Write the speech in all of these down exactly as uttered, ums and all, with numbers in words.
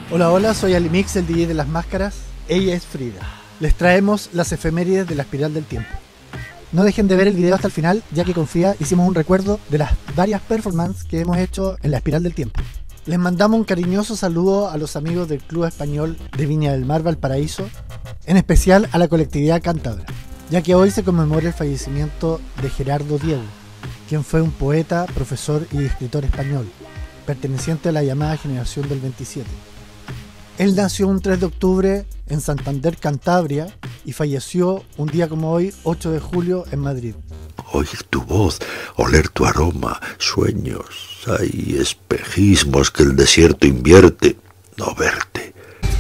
Hola, hola, soy Alimix, el D J de las máscaras. Ella es Frida. Les traemos las efemérides de la espiral del tiempo. No dejen de ver el video hasta el final, ya que confía, hicimos un recuerdo de las varias performances que hemos hecho en la espiral del tiempo. Les mandamos un cariñoso saludo a los amigos del Club Español de Viña del Mar, Valparaíso, en especial a la colectividad cántabra, ya que hoy se conmemora el fallecimiento de Gerardo Diego, quien fue un poeta, profesor y escritor español, perteneciente a la llamada generación del veintisiete. Él nació un tres de octubre en Santander, Cantabria, y falleció un día como hoy, ocho de julio, en Madrid. Oír tu voz, oler tu aroma, sueños, hay espejismos que el desierto invierte, no verte.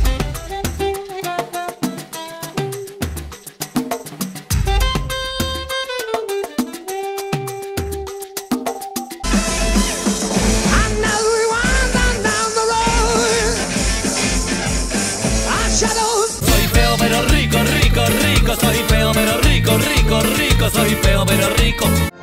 Soy feo pero rico, rico, rico, soy feo pero rico.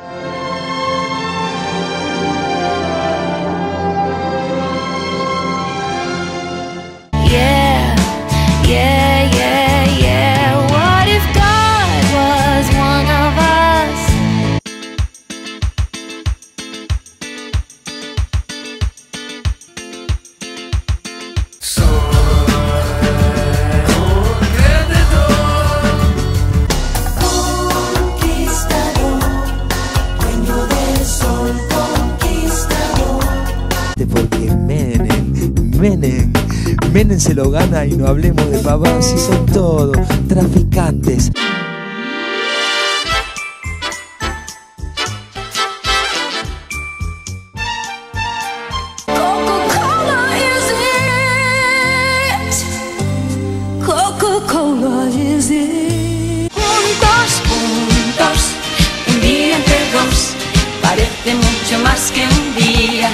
Yeah, yeah, yeah, yeah. What if God was one of us? So porque Menem, Menem, Menem se lo gana y no hablemos de pavás, si son todos traficantes. Coca-Cola is it. Coca-Cola is it. Juntos, juntos, un día entre dos, parece mucho más que un día.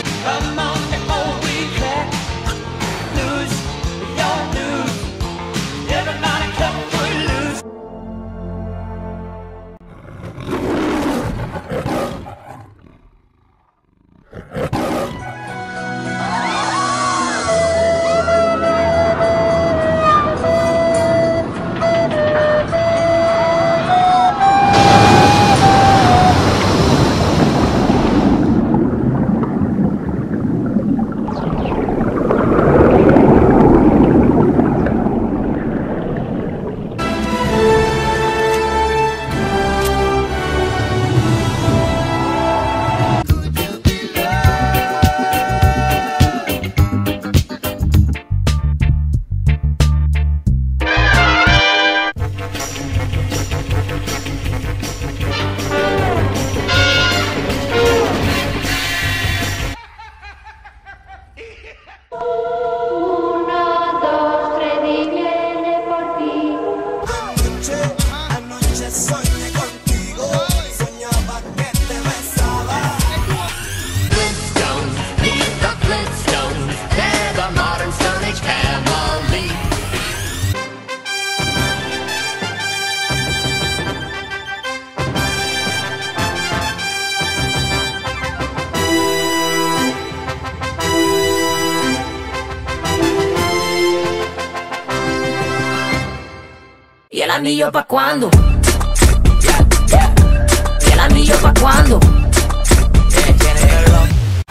¿Y el anillo pa' cuándo? Yeah, yeah. ¿Y el anillo pa' cuándo? ¿Quién quiere verlo?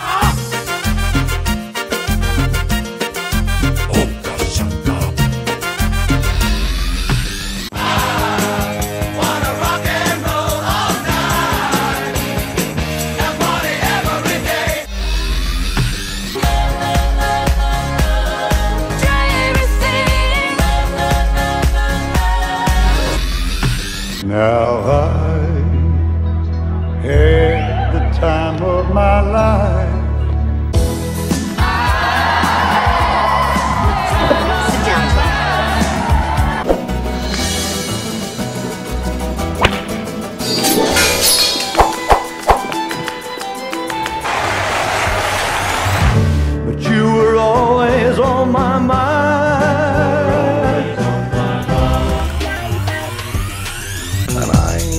Now I had the time of my life. But you were always on my mind. And I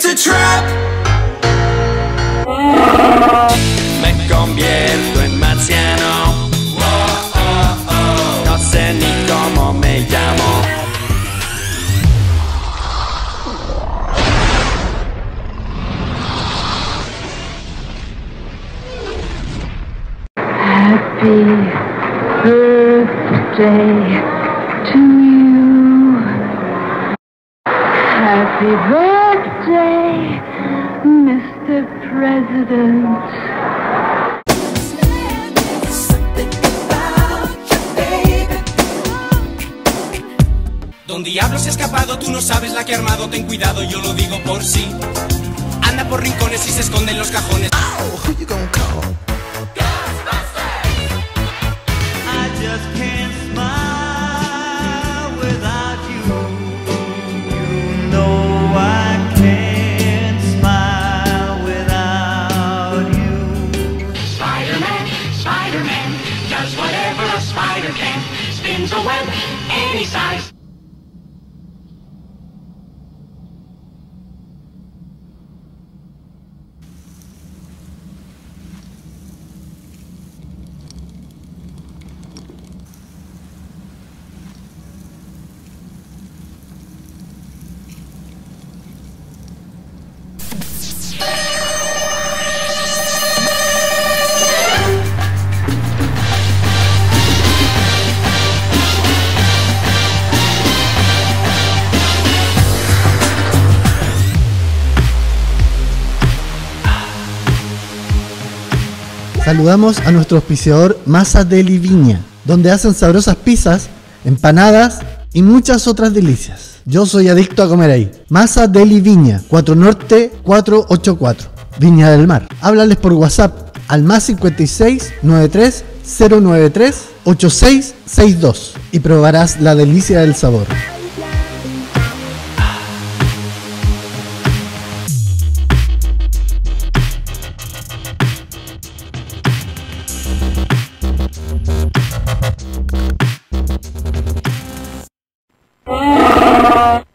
a trap. Me convierto en marciano. No sé ni cómo me llamo. Happy birthday to you. Happy birthday, Mister President. Don Diablo se ha escapado, tú no sabes la que ha armado, ten cuidado, yo lo digo por sí. Anda por rincones y se esconde en los cajones. Oh, who you gonna call? I just can't smile without you. You know I can't smile without you. Spider-Man, Spider-Man, does whatever a spider can. Spins a web any size. Saludamos a nuestro auspiciador Masa Deli Viña, donde hacen sabrosas pizzas, empanadas y muchas otras delicias. Yo soy adicto a comer ahí. Masa Deli Viña, cuatro Norte cuatrocientos ochenta y cuatro, Viña del Mar. Háblales por WhatsApp al más cincuenta y seis, noventa y tres, cero noventa y tres, ochenta y seis sesenta y dos y probarás la delicia del sabor. Ah!